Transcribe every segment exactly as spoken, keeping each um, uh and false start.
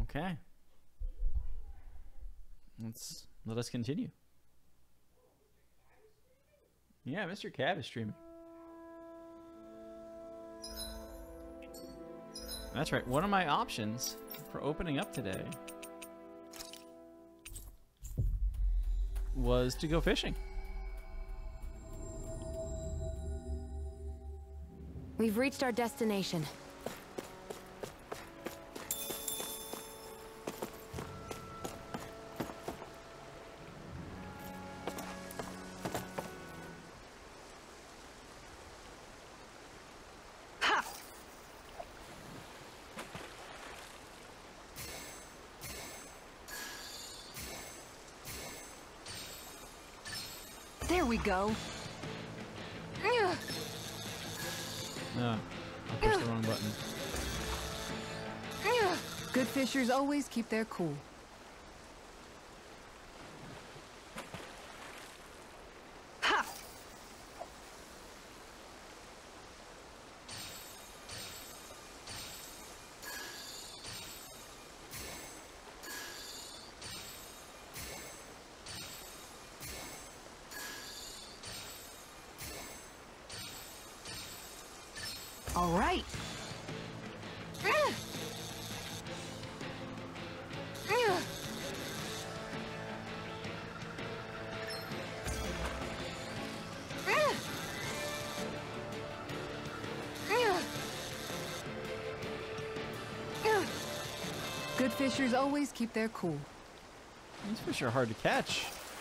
Okay. Let's let us continue. Yeah, Mister Cab is streaming. That's right. One of my options for opening up today was to go fishing. We've reached our destination. There we go. No, I pushed the wrong button. Good fishers always keep their cool. All right. Good fishers always keep their cool. These fish are hard to catch.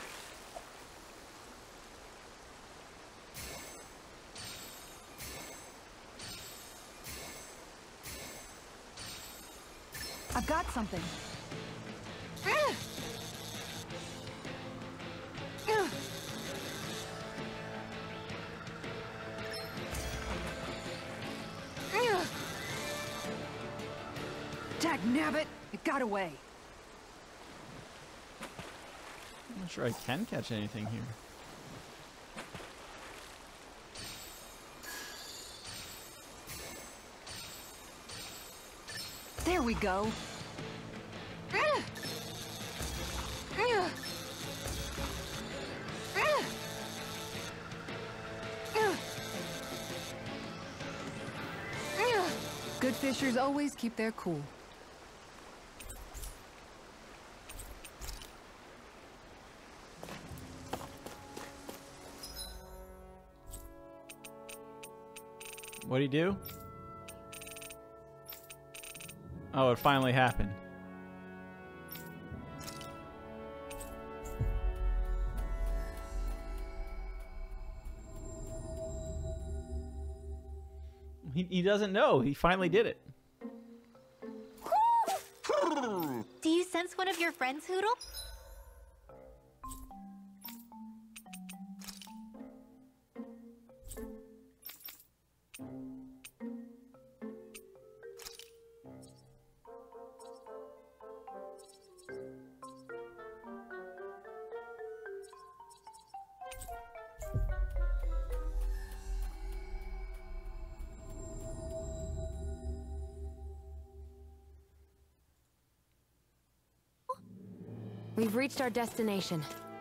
I've got something. Dagnabbit! It got away. I'm not sure I can catch anything here. There we go. Good fishers always keep their cool. What'd he do? Oh, it finally happened. He, he doesn't know. He finally did it. Do you sense one of your friends, Hoodle? We've reached our destination.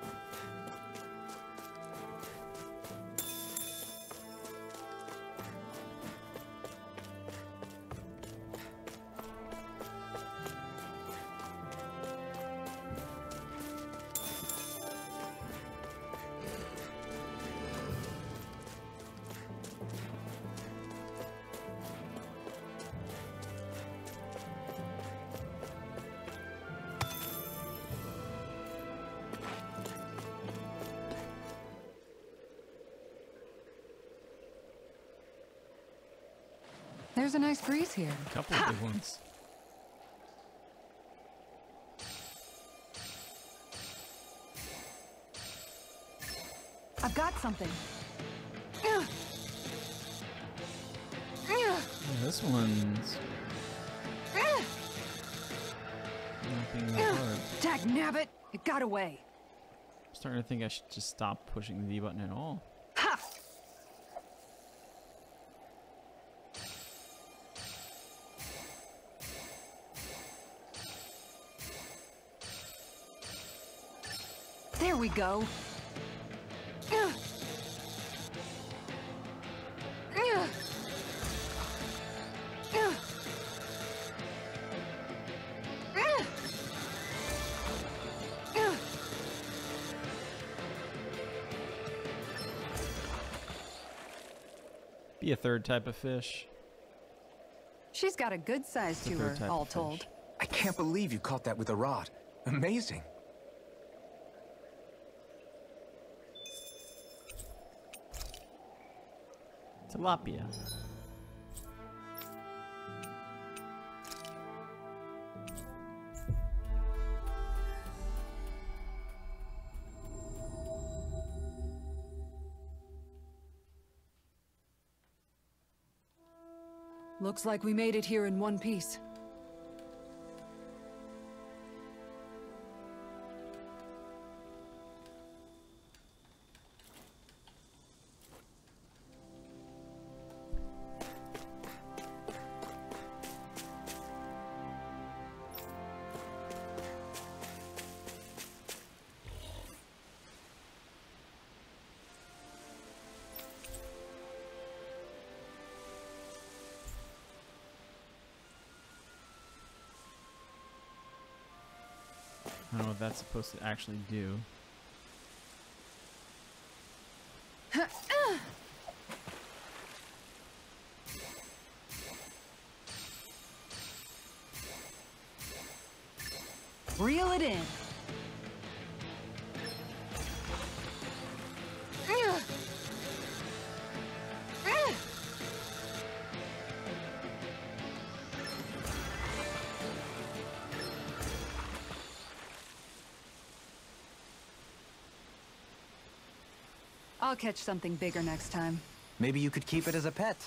There's a nice breeze here. A couple of big ones. I've got something. Yeah, this one's not being that hard. Dagnabbit! It got away. I'm starting to think I should just stop pushing the D button at all. Ha! There we go. Ugh. Ugh. Ugh. Ugh. Ugh. Be a third type of fish. She's got a good size The to third her, type all of fish. told. I can't believe you caught that with a rod. Amazing. Tilapia. Looks like we made it here in one piece. I don't know what that's supposed to actually do. Reel it in. Ugh. Ugh. I'll catch something bigger next time. Maybe you could keep it as a pet.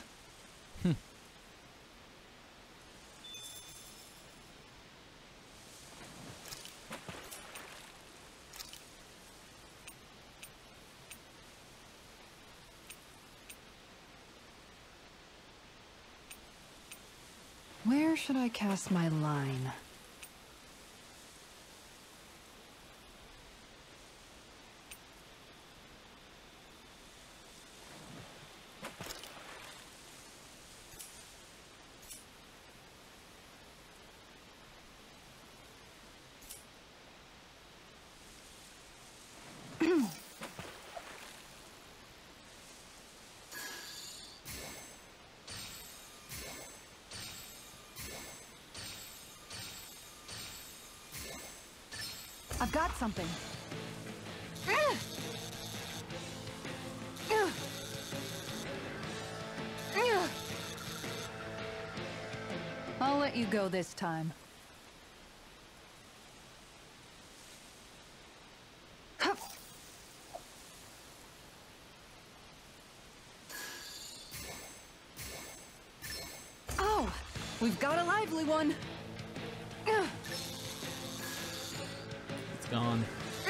Where should I cast my line? I've got something. Ugh. Ugh. Ugh. I'll let you go this time. Hup. Oh, we've got a lively one. Ugh. Gone.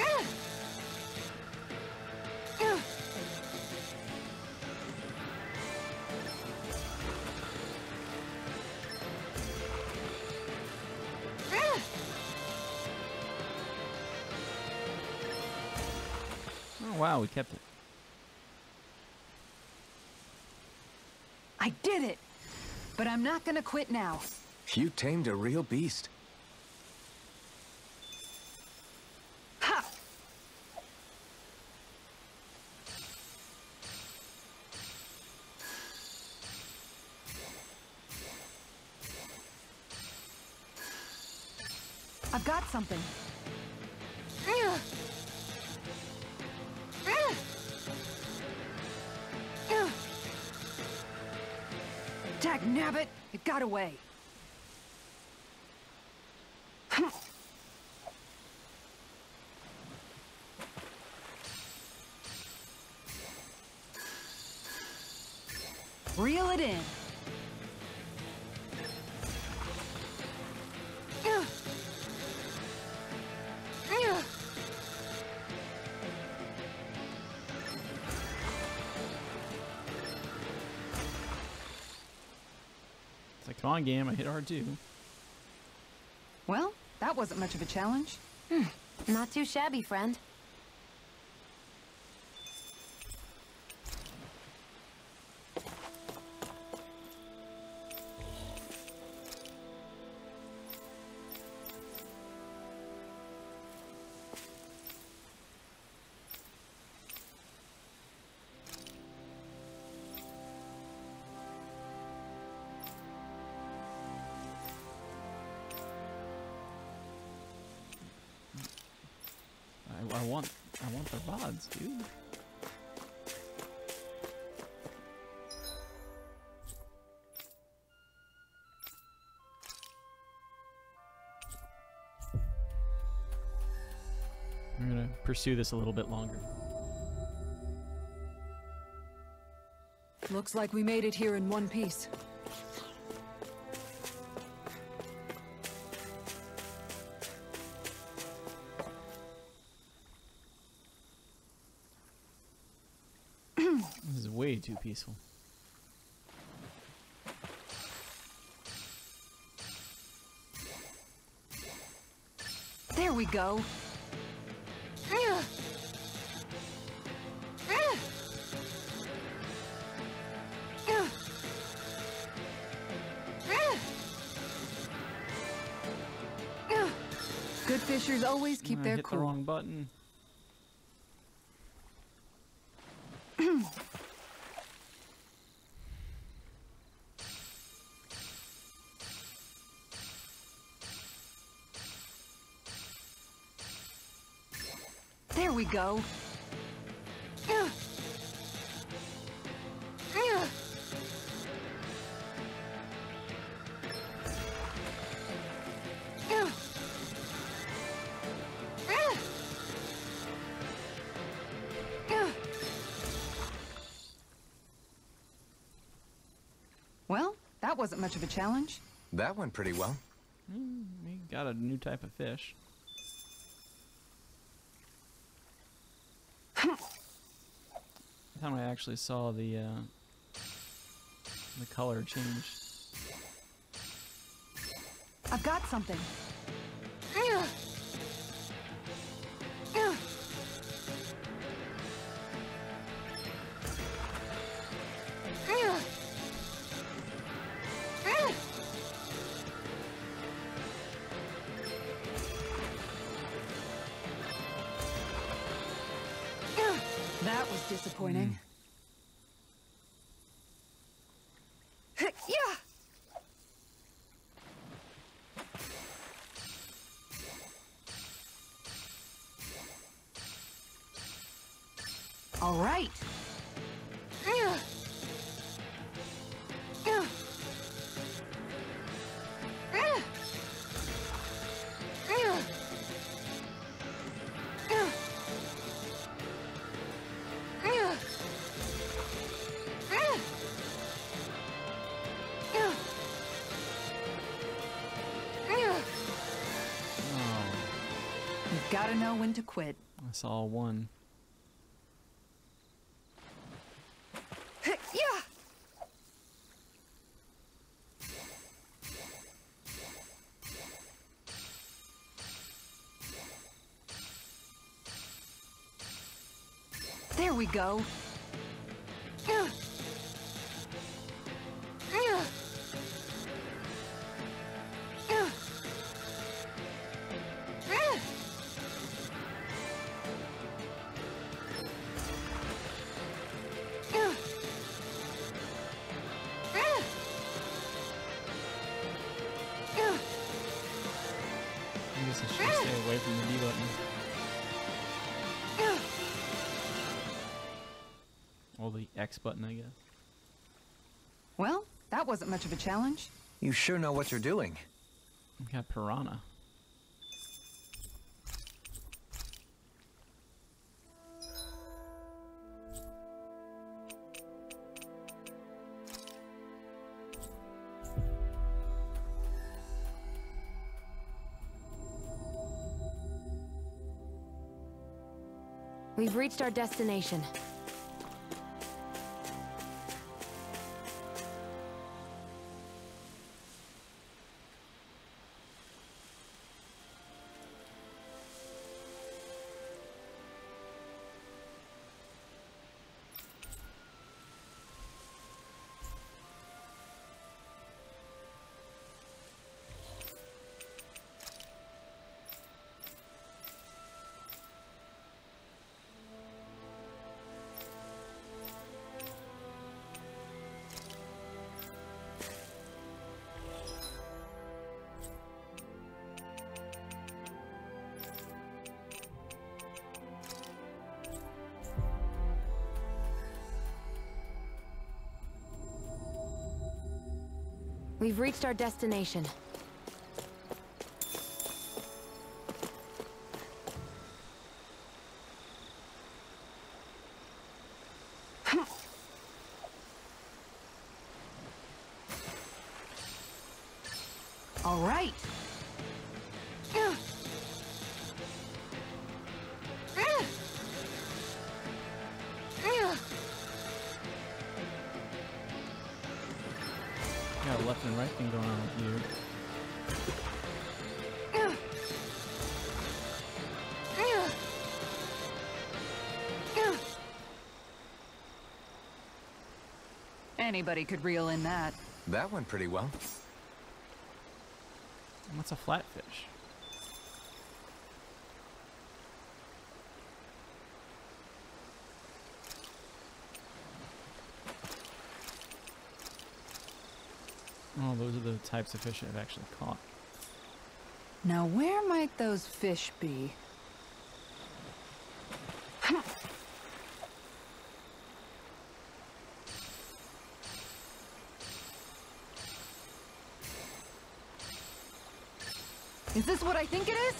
Oh wow, we kept it. I did it! But I'm not gonna quit now. You tamed a real beast. Ha! I've got something. Ugh. Ugh. Ugh. Dagnabbit, it got away. Reel it in. Ugh. Ugh. It's like, come on, game, I hit hard too. Well, that wasn't much of a challenge. Not too shabby, friend. I want, I want the rods, dude. I'm gonna pursue this a little bit longer. Looks like we made it here in one piece. This is way too peaceful. There we go. Good fishers always keep I their hit cool. the wrong button. There we go. Well, that wasn't much of a challenge. That went pretty well. Mm, we got a new type of fish. I thought I actually saw the uh, the color change. I've got something. That was disappointing. Yeah. All right. Oh, You've got to know when to quit. I saw one. Yeah. There we go. I guess I should stay away from the B button. Or the X button, I guess. Well, that wasn't much of a challenge. You sure know what you're doing. We got piranha. We've reached our destination. We've reached our destination. All right. Got a left and right thing going on with you. Anybody could reel in that. That went pretty well. What's a flatfish? Oh, those are the types of fish I've actually caught. Now, where might those fish be? Is this what I think it is?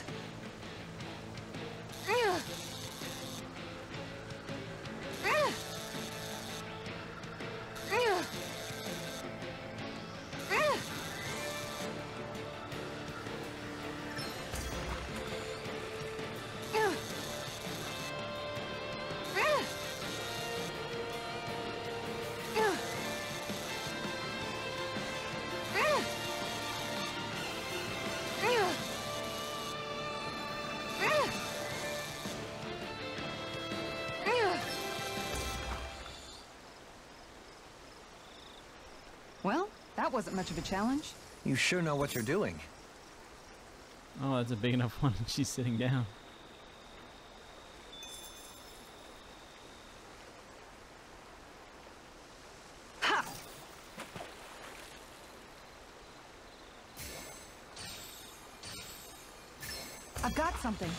Well, that wasn't much of a challenge. You sure know what you're doing. Oh, that's a big enough one. She's sitting down. Ha! I've got something.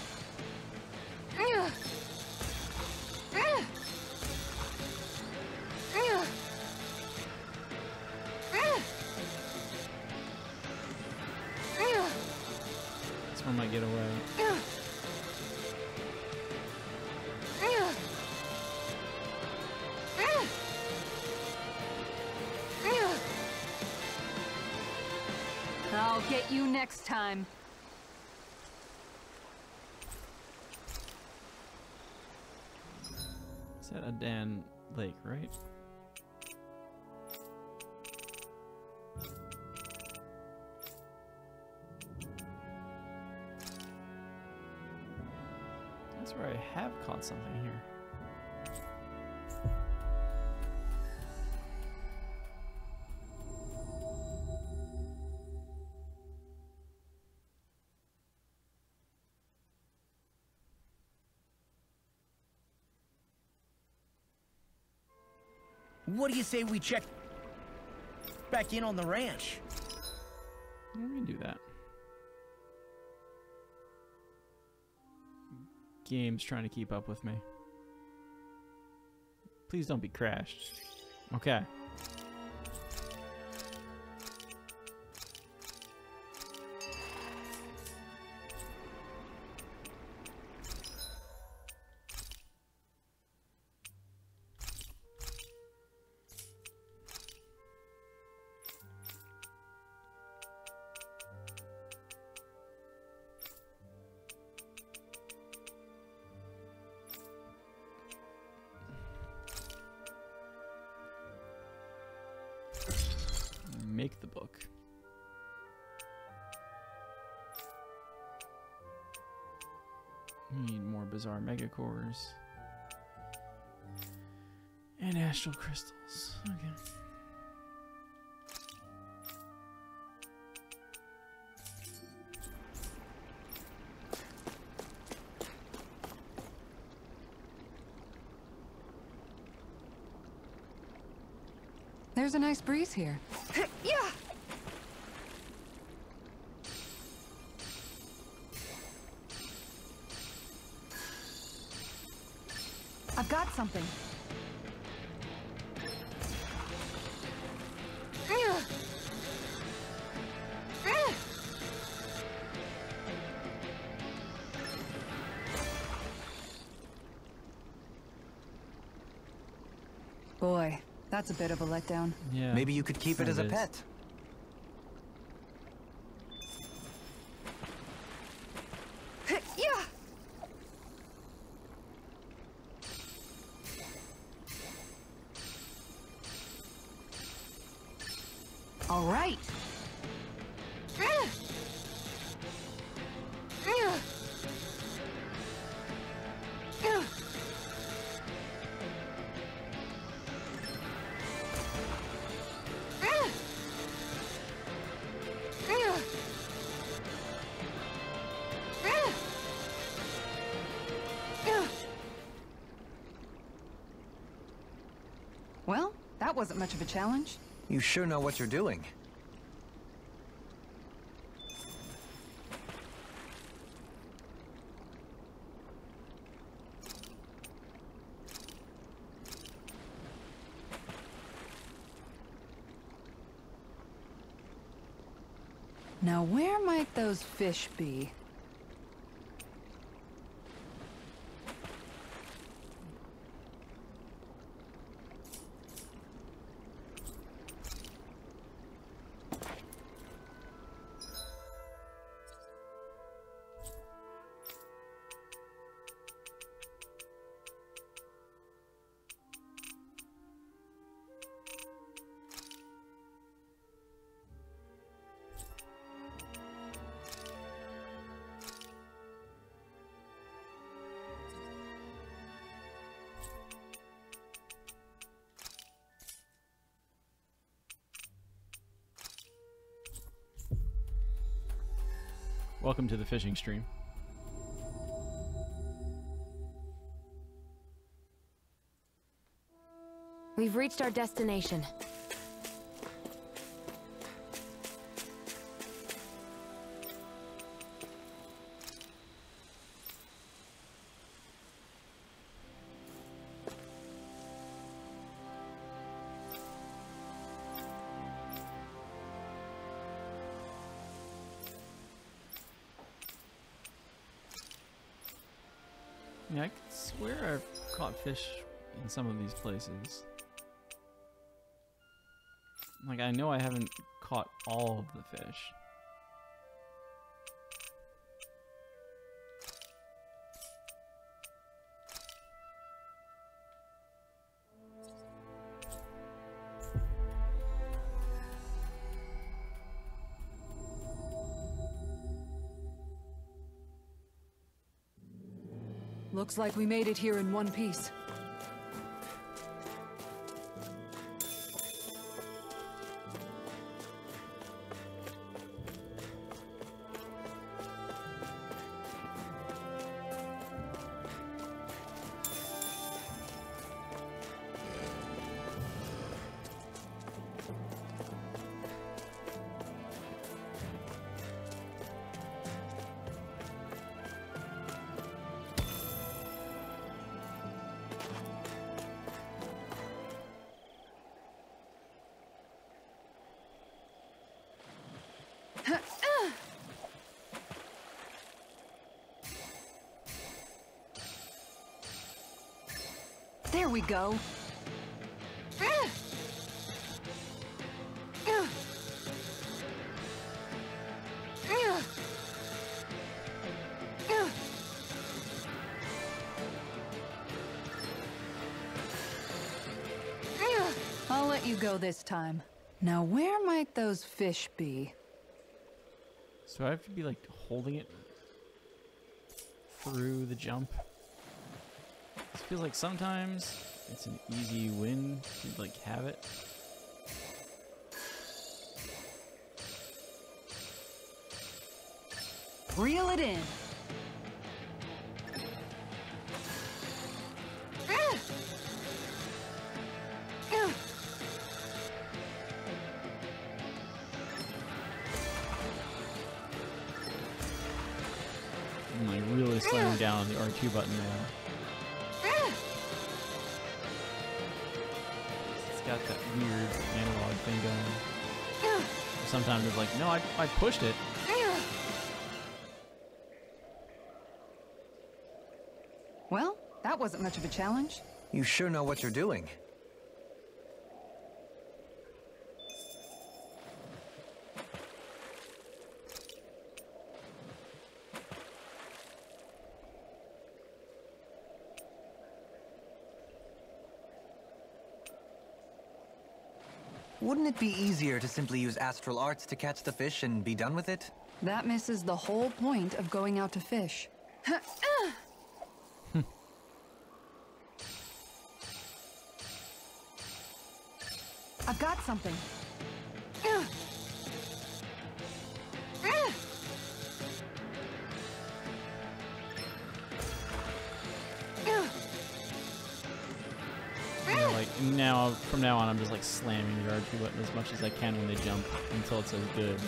This one might get away. I'll get you next time. Is that a Dan Lake, right? That's where I have caught something here. What do you say we check back in on the ranch? We can do that. Game's trying to keep up with me. Please don't be crashed. Okay. Make the book. Need more bizarre megacores. And astral crystals. Okay. There's a nice breeze here. Yeah. I've got something. Boy, that's a bit of a letdown. Yeah. Maybe you could keep it Kinda as a is. pet. Yeah! All right. Well, that wasn't much of a challenge. You sure know what you're doing. Now, where might those fish be? Welcome to the fishing stream. We've reached our destination. Yeah, I could swear I've caught fish in some of these places. Like, I know I haven't caught all of the fish. Looks like we made it here in one piece. There we go. I'll let you go this time. Now, where might those fish be? So I have to be like holding it through the jump. It feels like sometimes it's an easy win to like have it. Reel it in. I'm like really slowing down the R two button now. It's got that weird analog thing going. Sometimes it's like, no, I, I pushed it. Well, that wasn't much of a challenge. You sure know what you're doing. Wouldn't it be easier to simply use astral arts to catch the fish and be done with it? That misses the whole point of going out to fish. I've got something. You know, like now, from now on, I'm just like slamming the R two button as much as I can when they jump until it says good.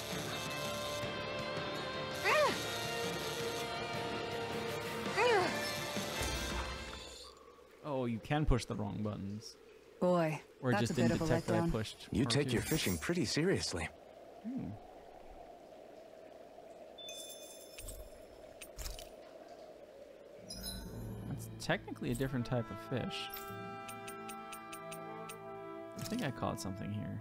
Oh, you can push the wrong buttons. Boy, Or it that's just a bit didn't of a detect that I letdown. pushed. You R two. take your fishing pretty seriously. Hmm. That's technically a different type of fish. I think I caught something here.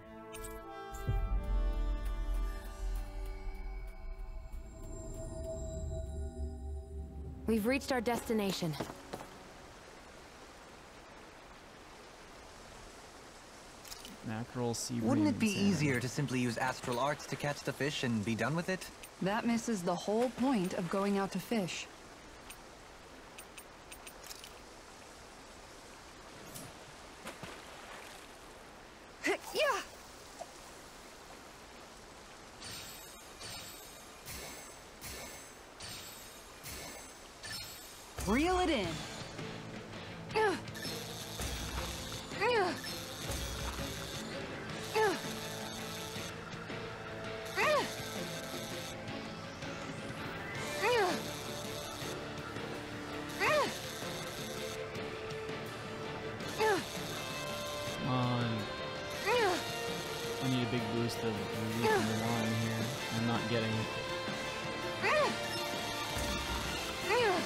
We've reached our destination. Mackerel, sea Wouldn't bream, it be and salmon. easier to simply use astral arts to catch the fish and be done with it? That misses the whole point of going out to fish. Yeah. Reel it in. Yeah. Yeah. Yeah. Yeah. Yeah. Yeah. Yeah. Come on. Yeah. I need a big boost of relief in the line here. I'm not getting it. Yeah. Yeah.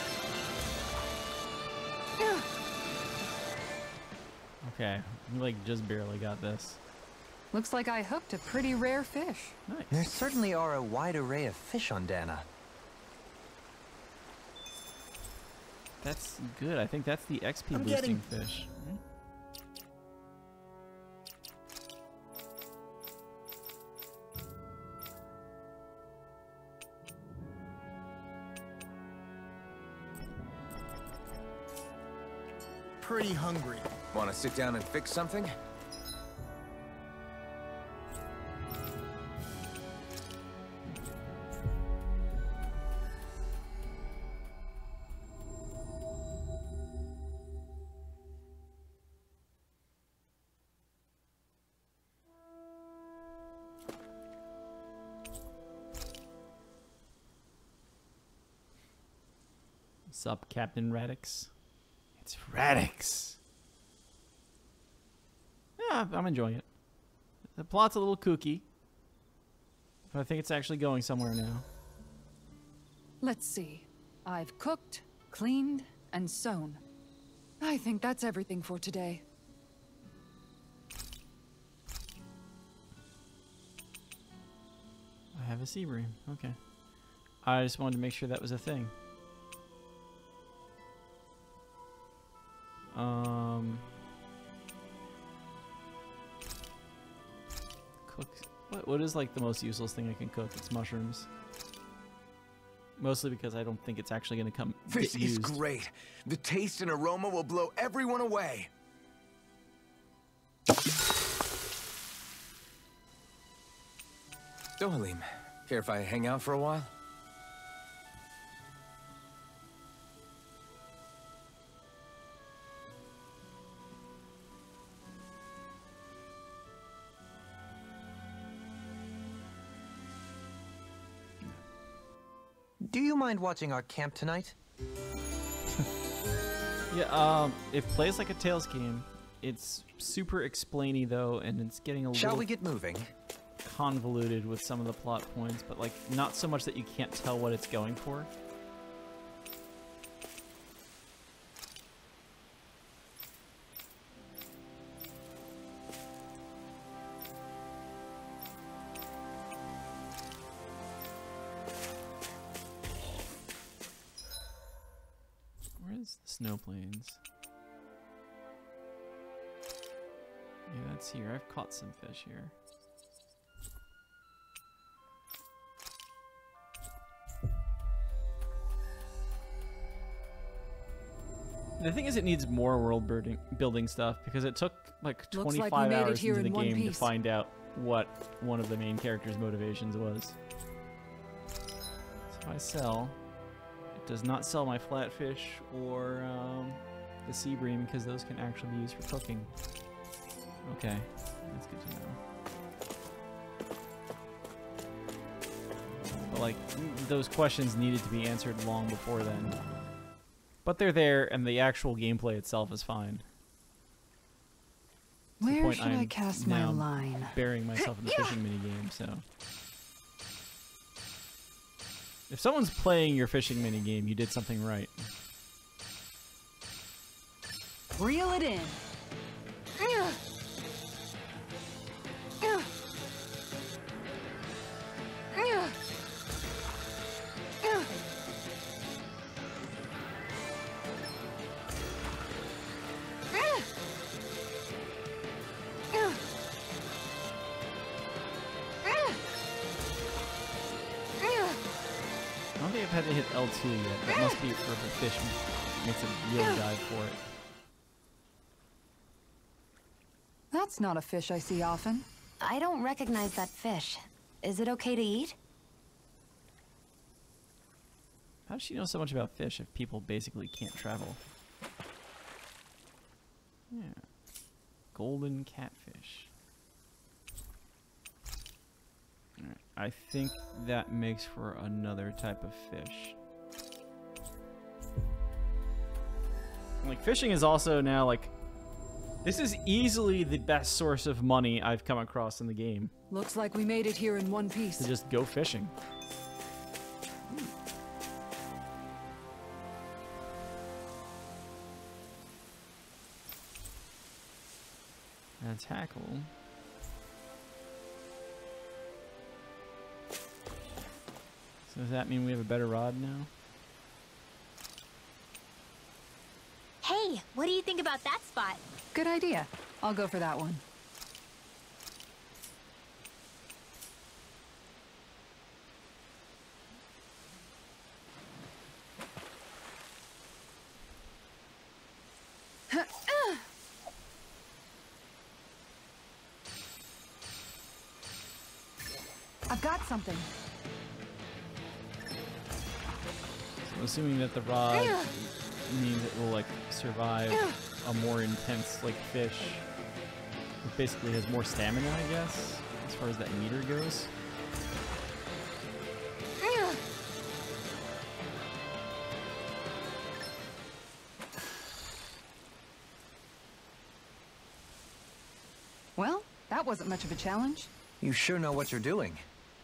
Yeah. Okay, we like just barely got this. Looks like I hooked a pretty rare fish. There Nice. certainly are a wide array of fish on Dana. That's good. I think that's the X P I'm boosting getting- fish. Right? Pretty hungry. Want to sit down and fix something? Sup, Captain Radix? It's Radix. Yeah, I'm enjoying it. The plot's a little kooky, but I think it's actually going somewhere now. Let's see. I've cooked, cleaned, and sewn. I think that's everything for today. I have a sea bream. Okay. I just wanted to make sure that was a thing. Um. Cook. What? What is like the most useless thing I can cook? It's mushrooms. Mostly because I don't think it's actually going to come This get is used. great. The taste and aroma will blow everyone away. Dohalim, care if I hang out for a while? Do you mind watching our camp tonight? Yeah, um, it plays like a Tales game. It's super explainy though, and it's getting a Shall little we get moving? convoluted with some of the plot points, but like not so much that you can't tell what it's going for. Where's the snow plains? Yeah, that's here. I've caught some fish here. The thing is, it needs more world building, building stuff because it took like twenty-five like we made it hours here into the in one game to piece. find out what one of the main character's motivations was. So if I sell, it does not sell my flatfish or um, the sea bream because those can actually be used for cooking. Okay, that's good to know. But like, those questions needed to be answered long before then. But they're there, and the actual gameplay itself is fine. To the Where point should I'm I cast my now line? burying myself in the fishing minigame, so. If someone's playing your fishing minigame, you did something right. Reel it in. I don't think I've had to hit L two yet. That must be for the fish makes a real dive for it. That's not a fish I see often. I don't recognize that fish. Is it okay to eat? How does she know so much about fish if people basically can't travel? Yeah. Golden catfish. Alright, I think that makes for another type of fish. Like, fishing is also now, like... This is easily the best source of money I've come across in the game. Looks like we made it here in one piece. To just go fishing. And tackle. So does that mean we have a better rod now? Hey, what do you think about that spot? Good idea. I'll go for that one. I've got something. So assuming that the rod means it will like survive a more intense like fish. It basically has more stamina, I guess, as far as that meter goes. Well, that wasn't much of a challenge. You sure know what you're doing.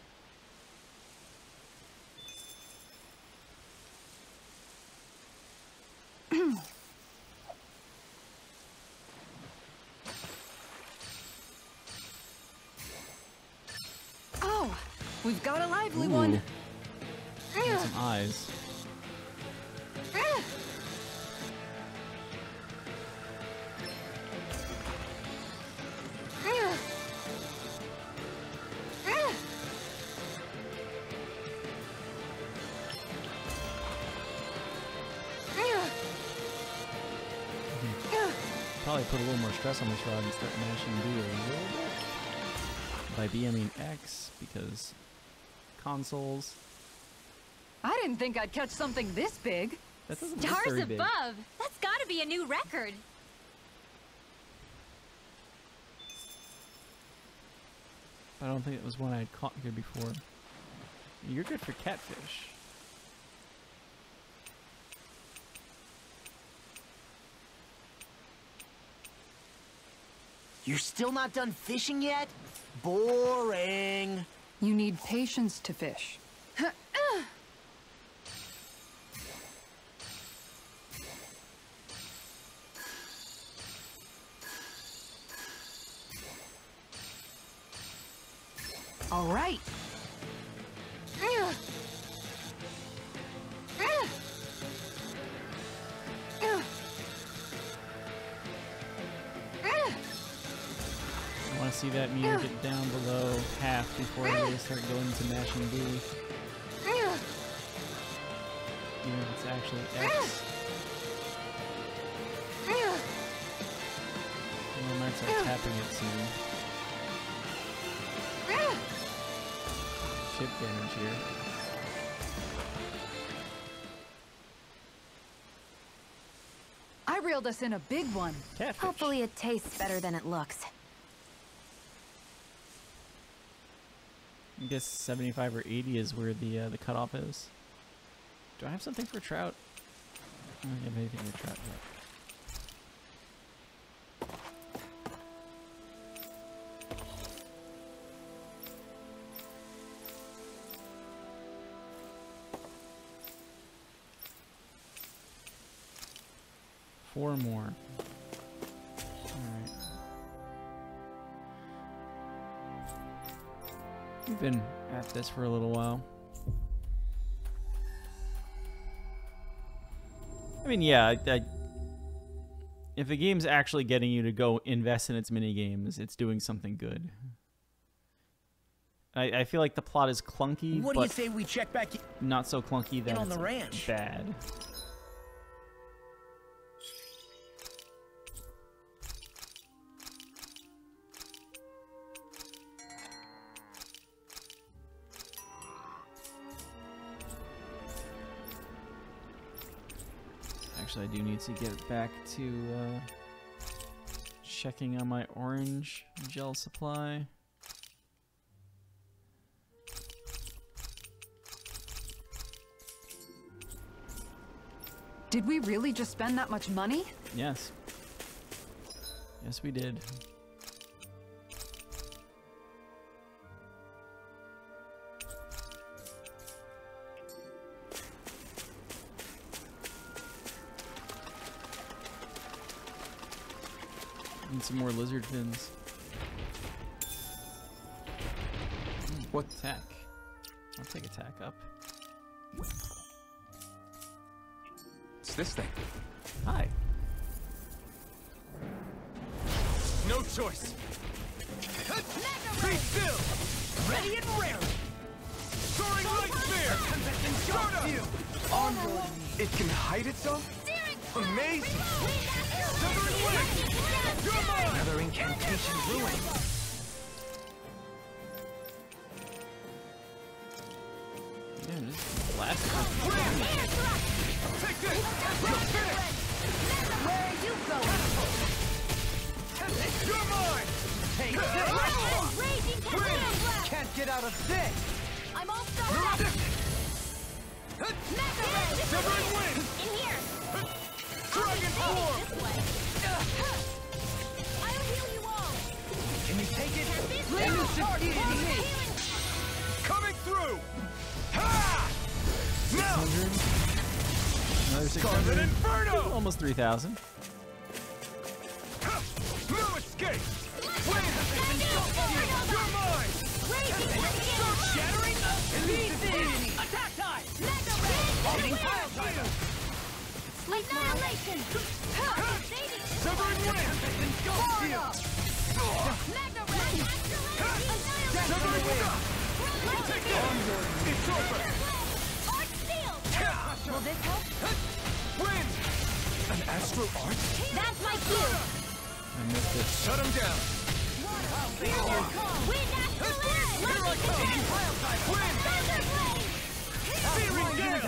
Oh, we've got a lively Ooh. one. And some eyes. Probably put a little more stress on this rod and start mashing B a little bit. By B I mean X, because consoles. I didn't think I'd catch something this big. That doesn't look Stars very big. above! That's gotta be a new record. I don't think it was one I had caught here before. You're good for catfish. You're still not done fishing yet? Boring. You need patience to fish. All right. see that meter get down below half before I really start going to mashing B. Even if it's actually X. And I might start tapping it soon. Chip damage here. I reeled us in a big one. Catfish. Hopefully it tastes better than it looks. I guess seventy-five or eighty is where the uh, the cutoff is. Do I have something for trout? I don't have anything for trout yet. Four more. Alright. We've been at this for a little while. I mean, yeah, I, I, if the game's actually getting you to go invest in its minigames, it's doing something good. I, I feel like the plot is clunky, What do you but say we check back in? not so clunky that in on it's the ranch? bad. Actually, I do need to get back to uh, checking on my orange gel supply. Did we really just spend that much money? Yes. Yes, we did. Need some more lizard fins. Mm, what attack? I'll take attack up. It's this thing. Hi. No choice. Be still. Ready and raring. Soaring light spear. Start up. Onward. It can hide itself. Amazing. Severing wing. Another incantation ruined. Yeah, just blast it. Take this. You're finished. Where are you going? You're mine. Take Oh, raging tornado blast! Can't get out of this. I'm all stuck up! Mega ray! Severing wing. In here! Dragon form. This way! I'll heal you all! Can you take it? Healing! Healing! Coming through. Ha! Now. Another Scarlet six hundred. Inferno. Almost three thousand. No escape. Win. You're mine. Raging tornado! Shattering the attack time. Mega ray! Annihilation! Severing wing. Mega ray! Severing wing. Take it. It's over. Arc steel! Will this help? Win. An astral art. That's my cue! I missed it. Shut him down. Wind astral air! Here I come. Win. Thunder blade! Searing gale.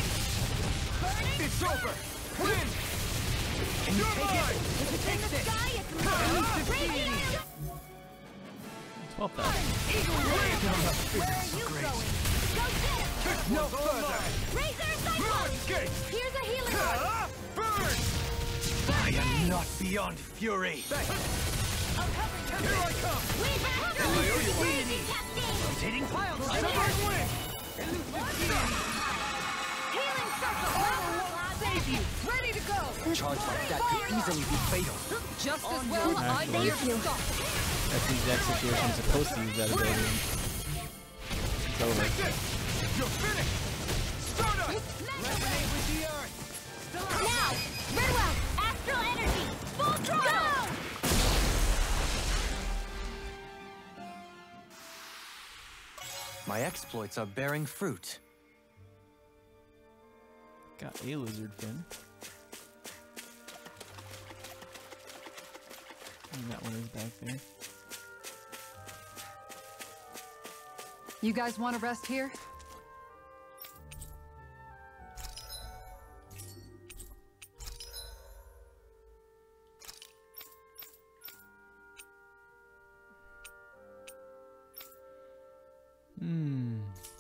It's over. Win. You're mine. In the sky, it's mine! Radiant! twelve thousand. Where are you going? Go this! No further. Razor No cyclone! escape. Here's a healing arc! Ah, burn. I am not beyond fury. I'll cover you! Here I come. Wind astral air! Raging cascade! Rotating pile Severing wing. Healing circle! Save you! Ready to go! Charge like that could easily be fatal. Just as well I'm Actually. here to stop. That's the exact situation I'm supposed to use that ability in. It's over. Take this. You're finished. Start up. Resonate with the earth. Now! Redwell! Astral energy! Full throttle! My exploits are bearing fruit. Got a lizard fin. And that one is back there. You guys want to rest here? Hmm.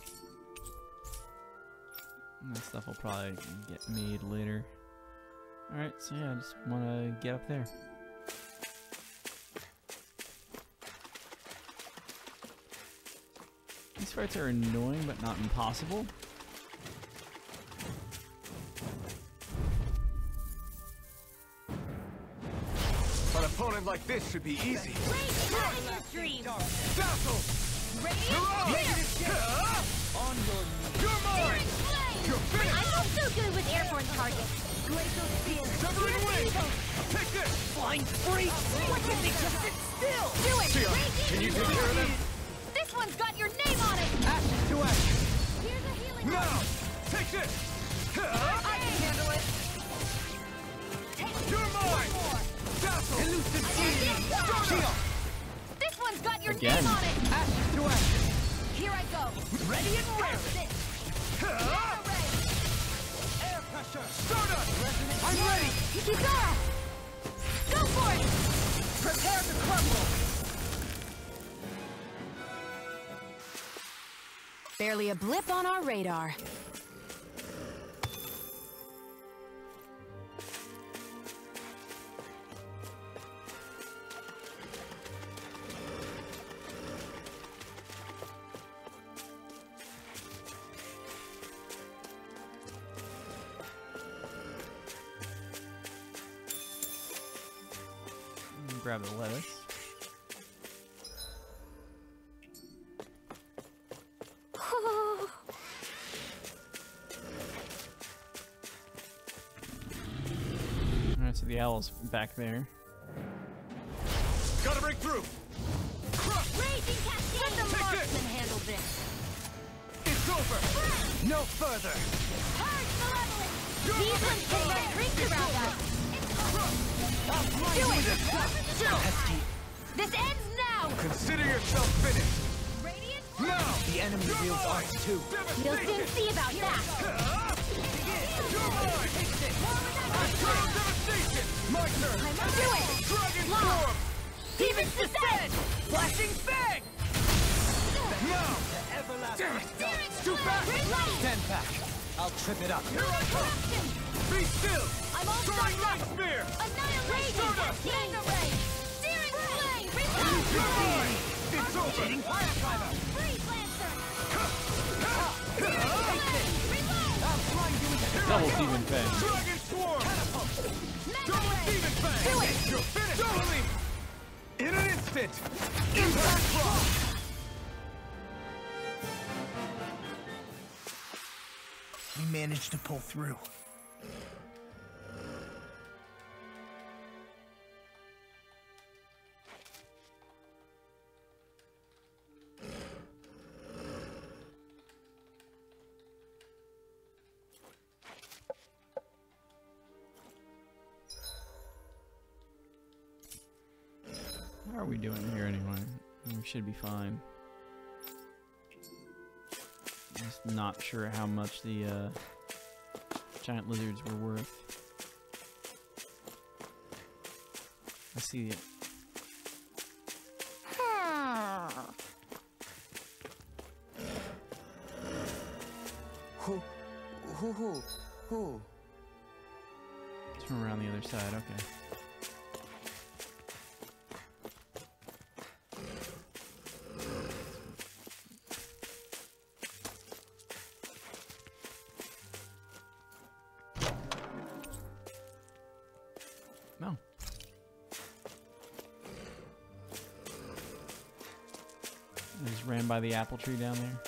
That stuff will probably get made later. Alright, so yeah, I just want to get up there. These fights are annoying, but not impossible. An opponent like this should be easy. Raise that in your dreams. Dazzle! Radiant On your knees. You're mine! You're finished! I'm not so good with airborne targets. Glacial spear. Severing wing! Take this! Flying freak! What can they just sit still? Do it! Tia, Raging can you take Storm. care of them? This one's got your name on it! Ashes to ashes! Here's a healing Now! Take this! I can handle it. You're mine! Dazzle! Elusive This Tia! This one's got your Again. name on it! Ashes to ashes! Here I go! Ready and raring! Array. Air pressure! Stardust! I'm ready! Kikizara! Go for it! Prepare to crumble! Barely a blip on our radar. Grab the lettuce. Alright, so the owl's back there. Gotta break through! Crush! Raging Cascade! Let the Take marksman this. handle this! It's over! No further! Charge malevolence! You're These the ones can make rings around us! Do it! Pesky! This ends now! Consider yourself finished! Radiant! Now! The enemy You're wields mine. arts too. You'll soon see about that! You're mine! Eternal devastation! My turn! Do it! Dragon Long. Storm! Demon's Descent! Flashing fang! Now! Everlasting! Damn it! Steering Too fast! Reload! Stand back! I'll trip it up. Here I come! Be still! I'm all Soaring stocked Light up! Spear! Annihilation! Stardust. Mega Ray! Steering Flame! You're Reload! mine! It's over! Fire driver! Freeze Lancer! Take this! Reload! I'll blind you with the Double demon fang. Dragon Swarm! Mega Double Ray! Demon Fang! Do it! You're finished! Don't leave! In an instant! Impact Rock! We managed to pull through. How are we doing here anyway? We should be fine. Just not sure how much the uh, giant lizards were worth. I see it. Who, who, who, who? It's from around the other side, okay. No. I just ran by the apple tree down there.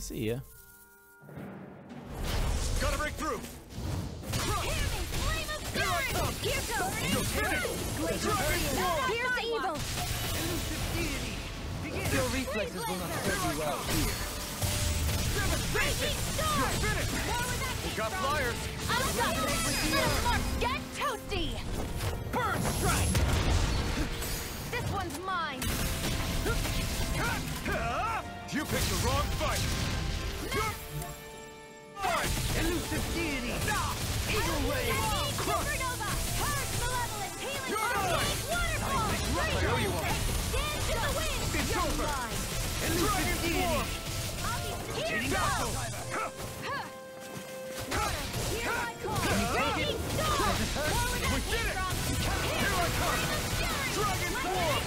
see ya. Gotta break through. Here goes! Here's the evil! Your reflexes will not serve you well. Devastation! You're finished! We got flyers! I'm done! Get toasty! Burn strike! This one's mine! You picked the wrong fight! Fine! Elusive deity! Eagle Ray! Supernova! Purge malevolence! Healing You're Arcane Waterfall! I owe you one! Stand to the wind! It's You're over! mine! Dragon form! Here Eating goes! battle! Hear my call! Raging storm! We did it! Here I come! Dragon form!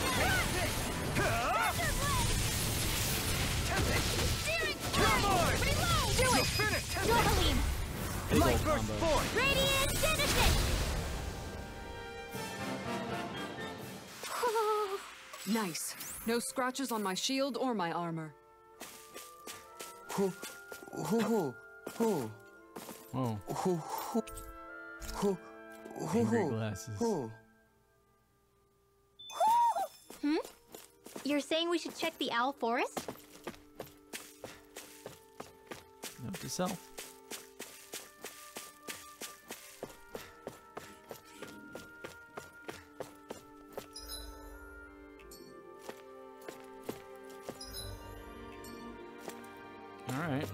Steering Come on! Reload! Do You're it! finished! Doubling! Big Light ol' burst combo. forth! Radiant citizen! Nice. No scratches on my shield or my armor. Who, who, who, who, Whoa. who, who, who, who, Angry who, glasses. who? Hmm? You're saying we should check the owl forest? Note to self. All right.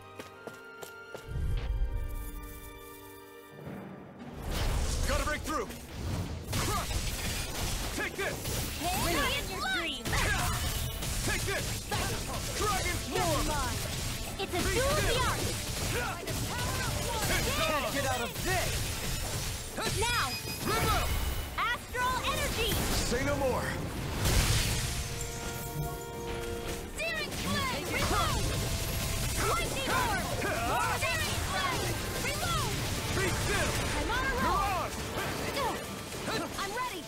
Gotta break through! Crush! Take this! Radiant your dream! Take this! Dragon form! It's a duel of the arts! Can't get out of this! Now! Remote! Astral energy! Say no more! Searing flame! Reload! Lightning orb! Searing flame! Reload! Be still! I'm on a You're roll! on! I'm ready!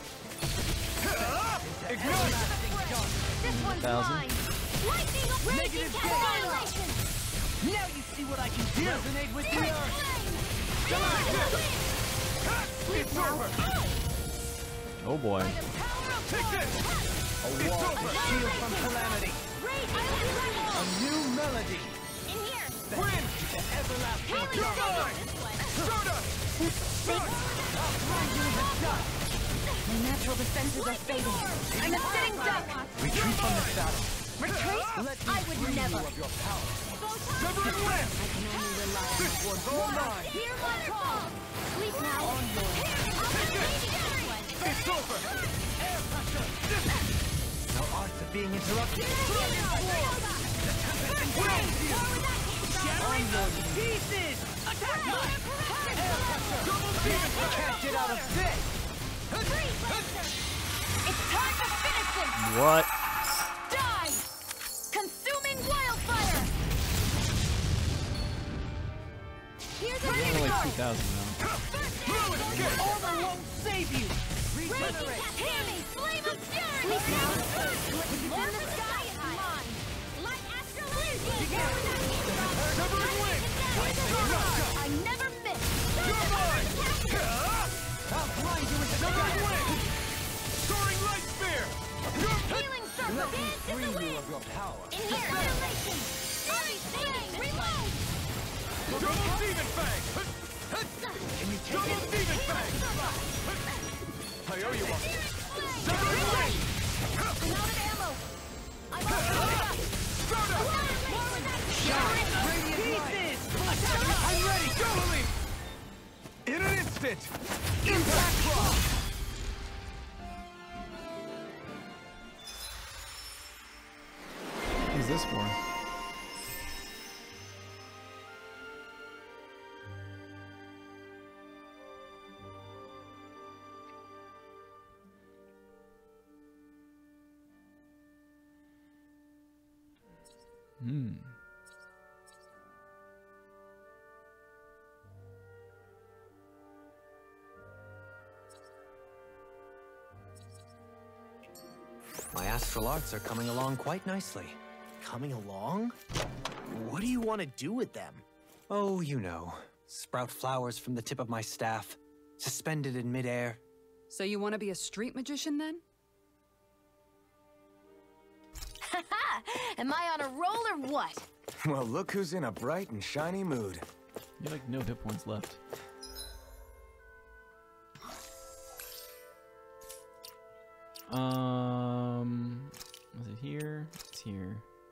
Ignite! This one's Thousand. mine! Lightning orb! Raging Negative annihilation! Now you see what I can do! Resonate with the Searing earth! flame! Reload! It's over! Oh boy. Take this! A It's wall, over! a shield from calamity! A new melody! In here! Win! The everlasting Healing You're dawn! mine! Stardust! Grind you into dust! My natural defenses are fading. I'm a sitting duck! Retreat from this battle! Retreat? Let me I would free never! you of your power! Severing wind! This one's all mine! Hear my call! Sleep now! It's over! No arts are being interrupted! Pieces! Attack! Double demon! Can't get out of this! It's time to finish him! What? Die! Consuming wildfire! Here's a Only like two thousand now. Armor won't save you! Regenerate! Hear me! Flame of fury! Sleep now! More the sky is mine! Light astral energy! Severing wind! I never miss! You're mine! I'll grind you into Severing dust! wind! Soaring light spear! You're Healing circle! Let me Dance in free the you wind! of your power! In here! Annihilation! Flame! Reload! Double demon fang! Can you take Double it? demon fang! I owe you one! Flame! Severing wind! I'm out of ammo! I'm out of Stardust! Radiant light! I'm ready! Double leap! In an instant! Impact block! Who's this for? Hmm. My astral arts are coming along quite nicely. Coming along? What do you want to do with them? Oh, you know. Sprout flowers from the tip of my staff, suspended in midair. So you want to be a street magician then? Haha! Am I on a roll or what? Well, look who's in a bright and shiny mood. You have like no hit points left. Um, was it here? It's here.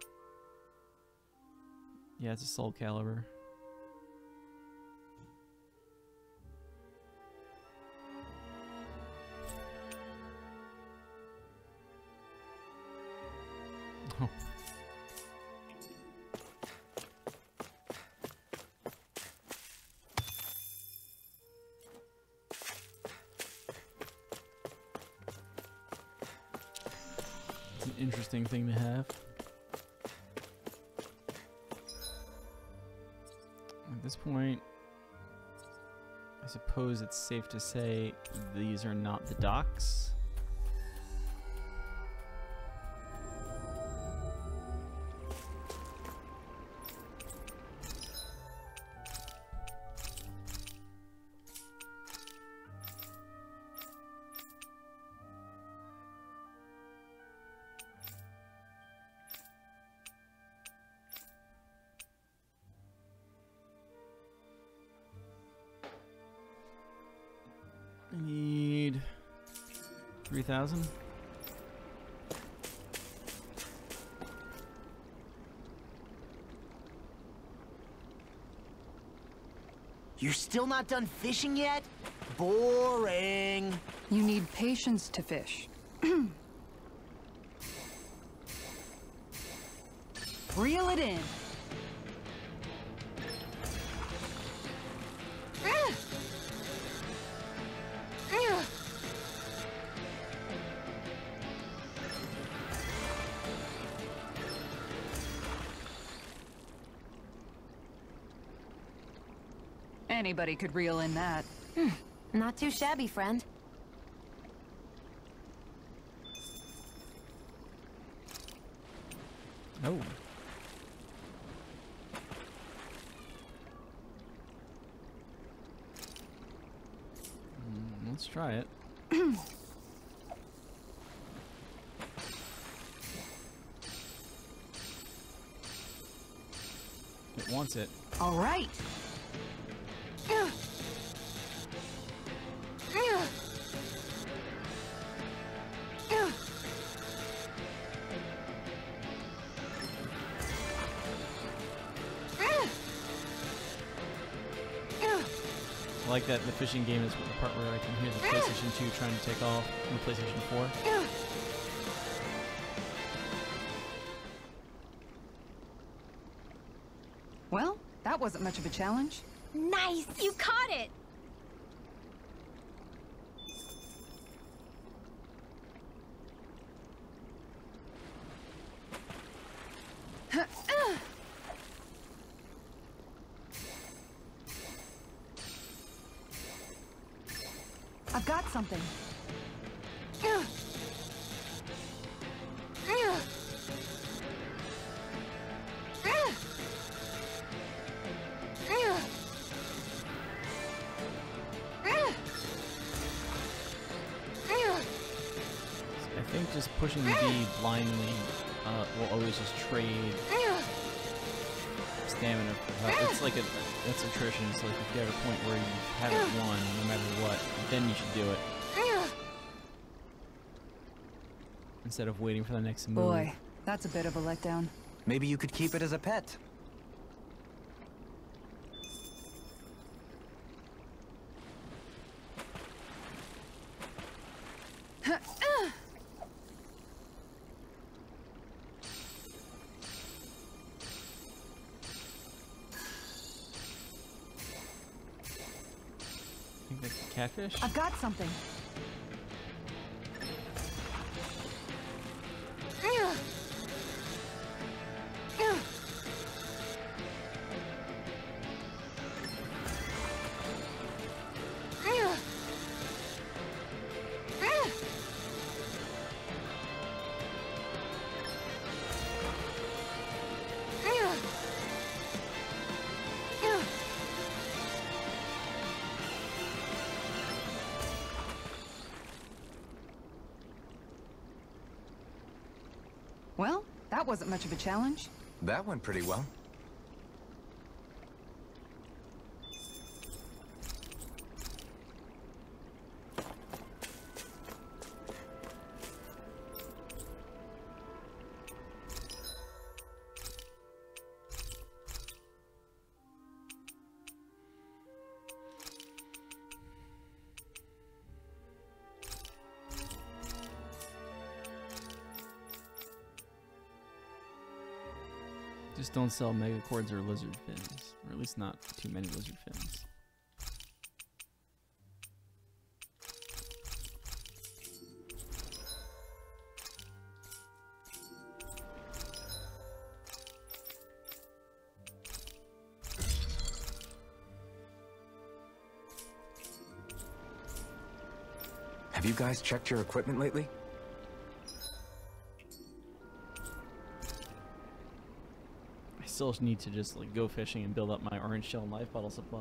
Yeah, it's a Soul Calibur. Oh. It's an interesting thing to have. At this point, I suppose it's safe to say these are not the docks. I need three thousand. You're still not done fishing yet? Boring. You need patience to fish. Reel it in. Anybody could reel in that. Hmm. Not too shabby, friend. Oh. Mm, let's try it. It wants it. All right. I like that the fishing game is the part where I can hear the PlayStation two trying to take off on the PlayStation four. Well, that wasn't much of a challenge. Nice! You caught it! I've got something. I think just pushing the B blindly uh, will always just trade stamina for health. It's like a, that's attrition. It's like if you have a point where you haven't won, no matter what, then you should do it. Instead of waiting for the next move. Boy, that's a bit of a letdown. Maybe you could keep it as a pet. I think that's catfish. I've got something. that wasn't much of a challenge. That went pretty well. Just don't sell megacords or lizard fins, or at least not too many lizard fins. Have you guys checked your equipment lately? I still need to just like go fishing and build up my orange shell life bottle supply.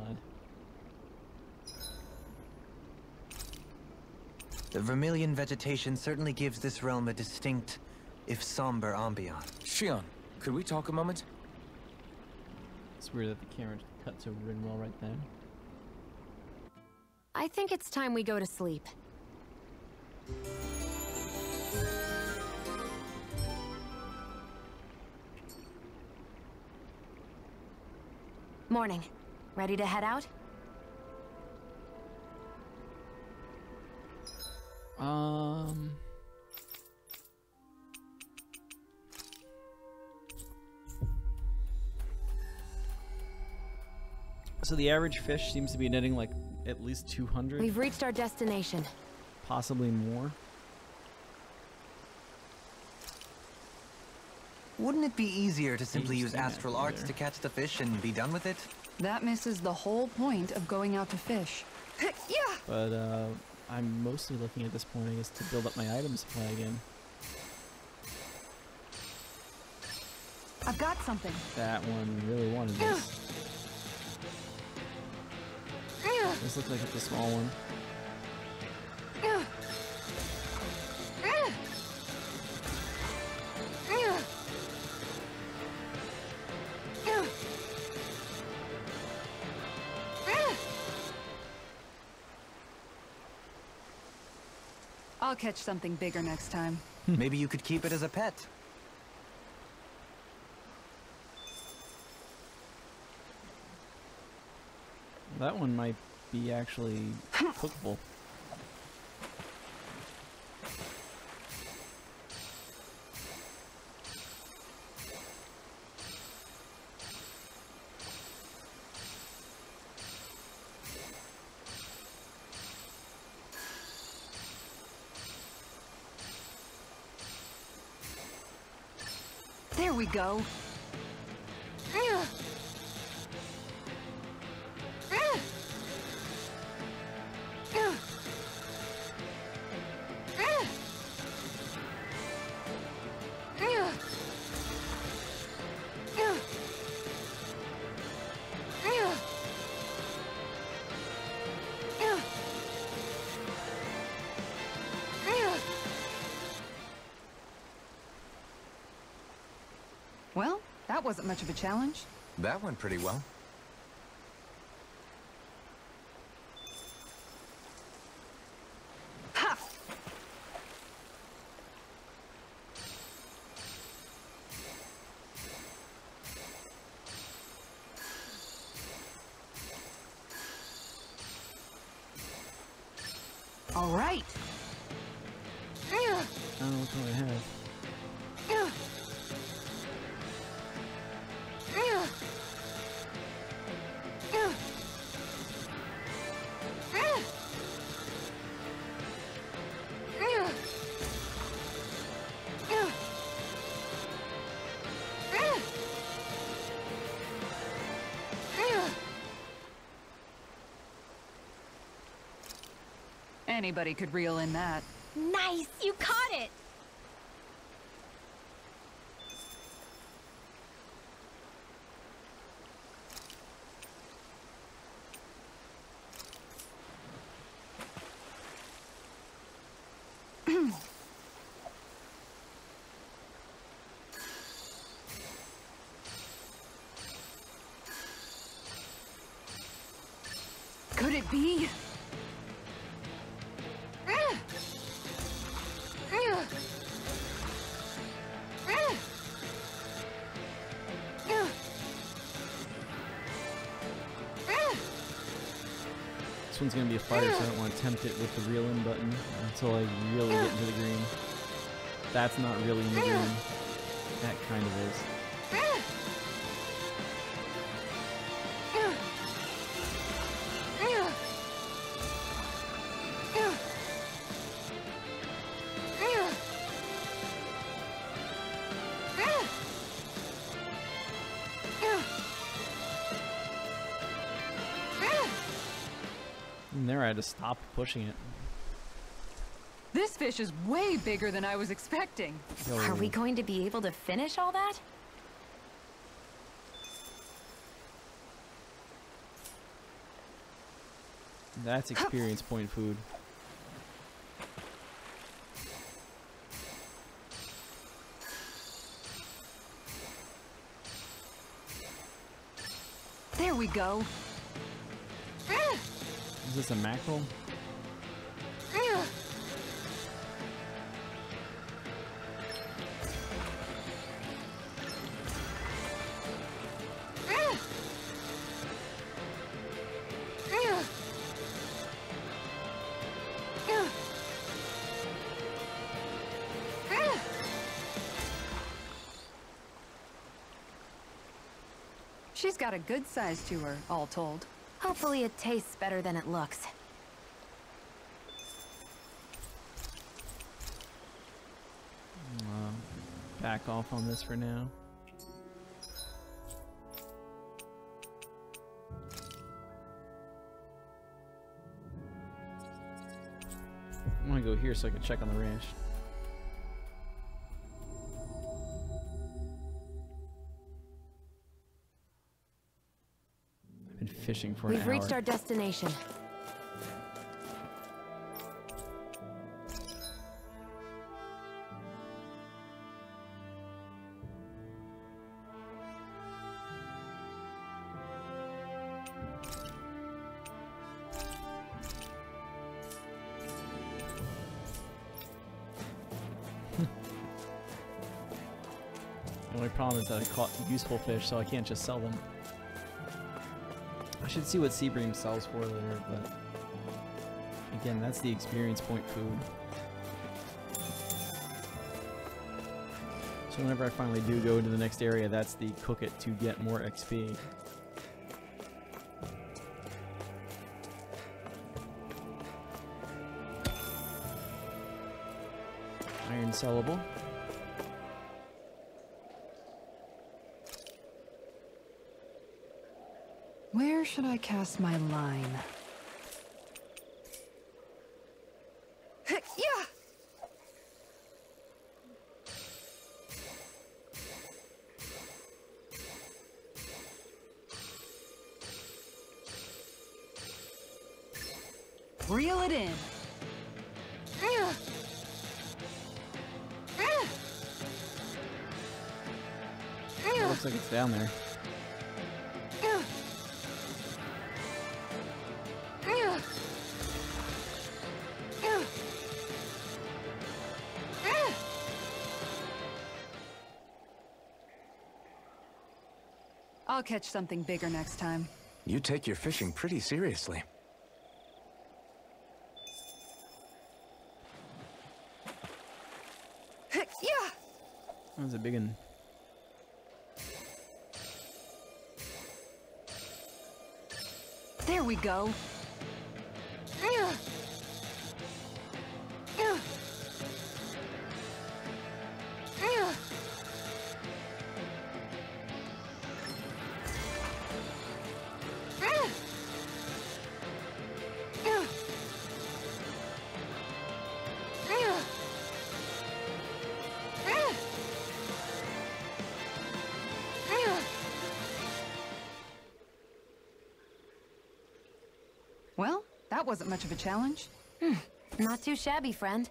The vermilion vegetation certainly gives this realm a distinct, if somber, ambiance. Shion, could we talk a moment? It's weird that the camera cut to Rinwell right then. I think it's time we go to sleep. Morning. Ready to head out? Um... So the average fish seems to be netting like at least two hundred. We've reached our destination. Possibly more. Wouldn't it be easier to simply use Interesting astral idea arts there. to catch the fish and be done with it? That misses the whole point of going out to fish. Yeah. But uh, I'm mostly looking at this point, I guess, to build up my item supply again. I've got something. That one really wanted this. This looks like it's a small one. I'll catch something bigger next time. Maybe you could keep it as a pet. That one might be actually cookable. There we go. Well, that wasn't much of a challenge. That went pretty well. Ha! All right. I don't know what do I have. Anybody could reel in that. Nice! You caught it! it be? This one's gonna be a fighter, so I don't want to tempt it with the reel in button until I really get into the green. That's not really in the green. That kind of is. And there I had to stop pushing it. This fish is way bigger than I was expecting. Yo. Are we going to be able to finish all that? That's experience point food. There we go. Is this a mackerel? She's got a good size to her, all told. Hopefully it tastes better than it looks. Uh, back off on this for now. I want to go here so I can check on the ranch. I've been fishing for an We've hour. reached our destination. The only problem is that I caught useful fish, so I can't just sell them. I should see what sea bream sells for later, but again, that's the experience point food. So whenever I finally do go into the next area, that's the cook it to get more X P. Iron sellable. Where should I cast my line? Yeah! Reel it in. It looks like it's down there. I'll catch something bigger next time. You take your fishing pretty seriously. Yeah! That was a big one. There we go. Well, that wasn't much of a challenge. Hmm, not too shabby, friend.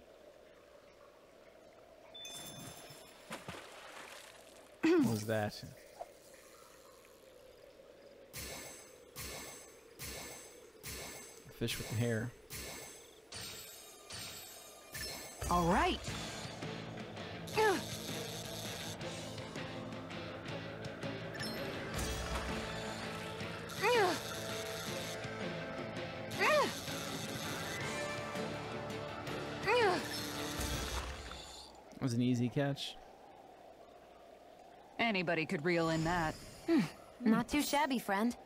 What was that? Fish with the hair. All right. Ugh. Ugh. Ugh. Ugh. That was an easy catch. Anybody could reel in that. Not too shabby, friend.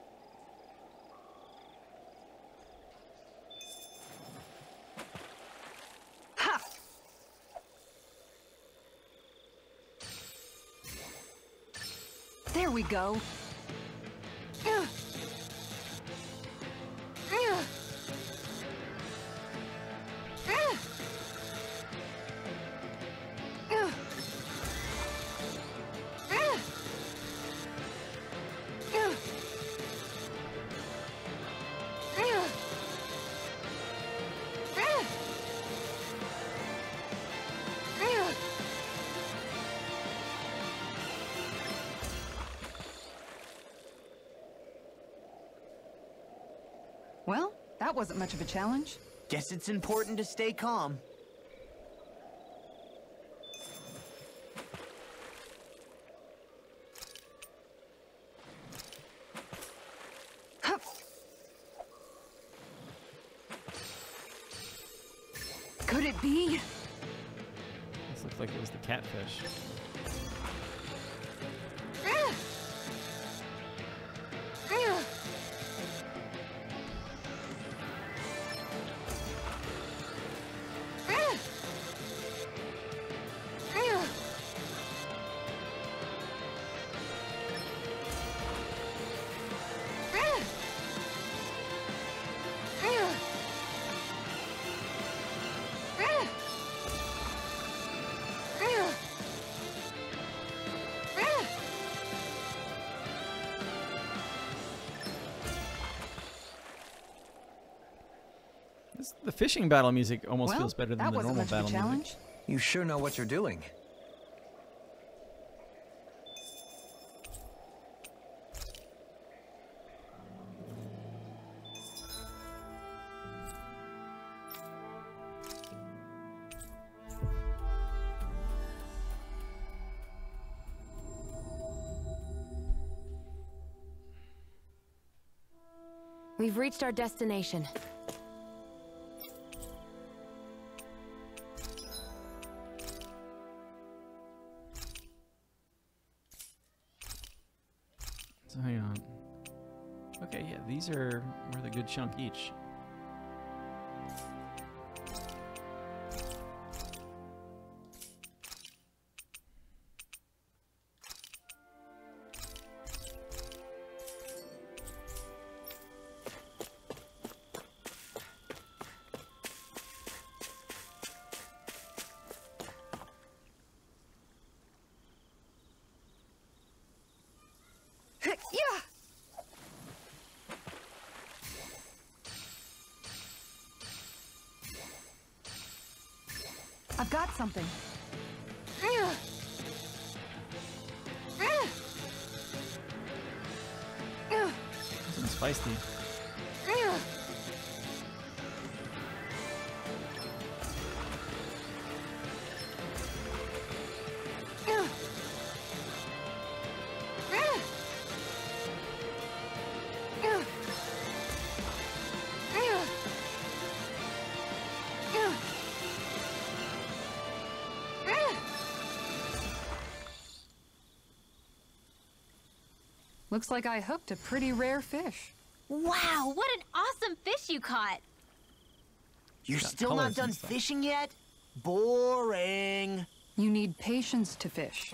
Ha! There we go. Ugh. Ugh. Ugh. Ugh. Ugh. Ugh. Ugh. Ugh. Ugh. Well, that wasn't much of a challenge. Guess it's important to stay calm. Hup. Could it be? This looks like it was the catfish. Ah! Ah! Ah! Ah! Ah! Ah! Ah! Ah! Ah! This, the fishing battle music almost Well, feels better than that the wasn't normal much of a battle music. challenge. You sure know what you're doing. We've reached our destination. So hang on. Okay, yeah, these are worth a good chunk each. Yeah. I've got something. Ah. Ah. Ah. Something spicy. Ah. Ah. Ah. Ah. Ah. Ah. Ah. Looks like I hooked a pretty rare fish. Wow, what an awesome fish you caught! You're Got still colors not and done stuff. fishing yet? Boring. You need patience to fish.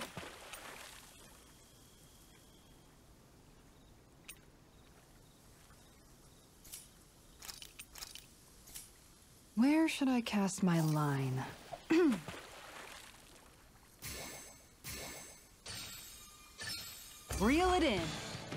Where should I cast my line? Reel it in.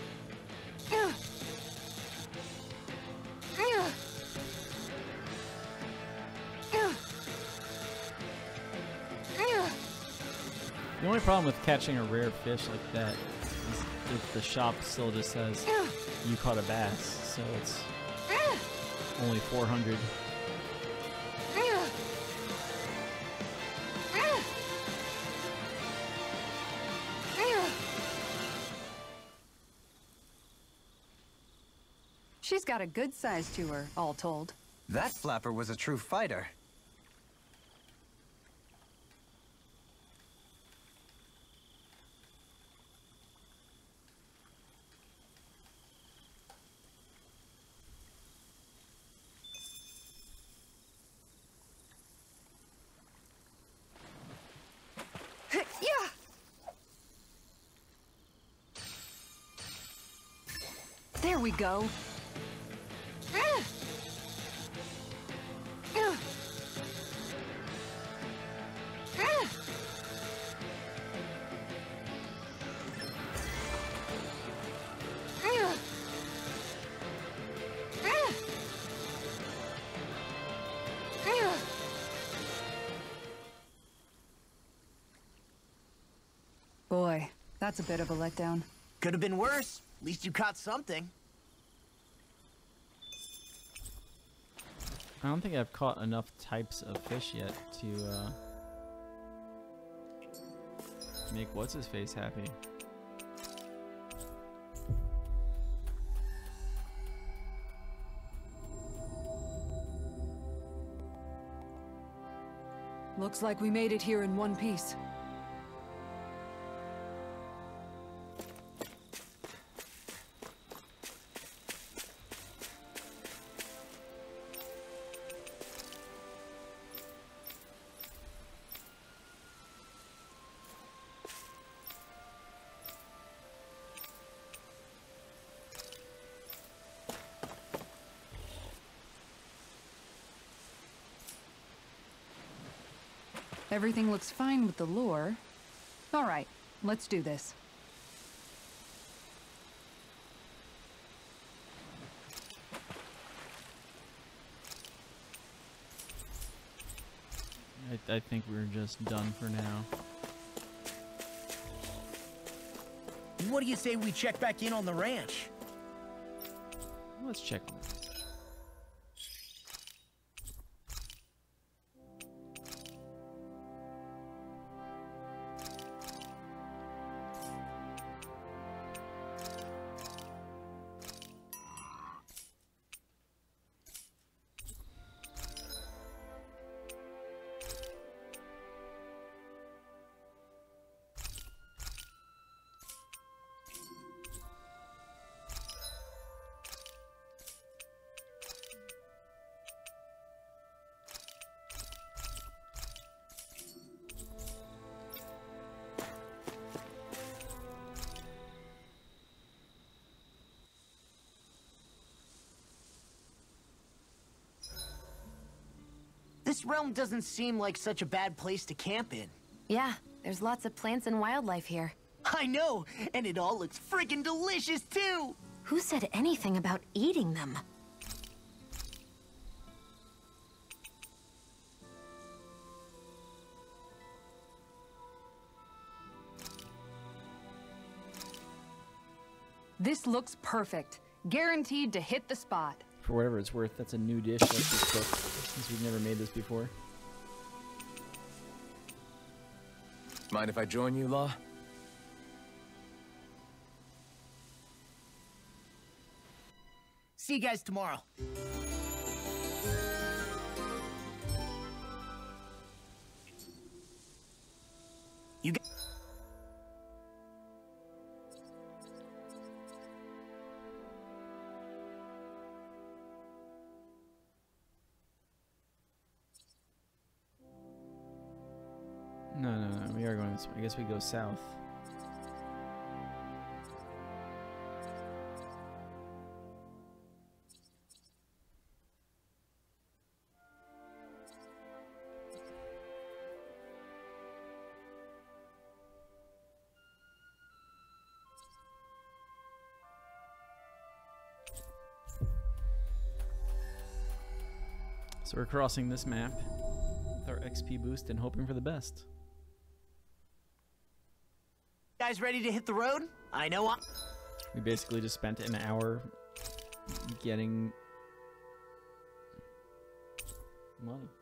The only problem with catching a rare fish like that is that the shop still just says you caught a bass, so it's only four hundred. She's got a good size to her, all told. That flapper was a true fighter. Yeah. There we go. Boy, that's a bit of a letdown. Could have been worse. At least you caught something. I don't think I've caught enough types of fish yet to uh, make what's-his-face happy. Looks like we made it here in one piece. Everything looks fine with the lure. All right, let's do this. I, I think we're just done for now. What do you say we check back in on the ranch? Let's check on this. This realm doesn't seem like such a bad place to camp in. Yeah, there's lots of plants and wildlife here. I know, and it all looks friggin' delicious too! Who said anything about eating them? This looks perfect. Guaranteed to hit the spot. For whatever it's worth, that's a new dish that just cooked, since we've never made this before. Mind if I join you, Law? See you guys tomorrow. You guys... No, no, no, we are going this way. I guess we go south. So we're crossing this map with our X P boost and hoping for the best. guys ready to hit the road? I know I'm... We basically just spent an hour getting Money.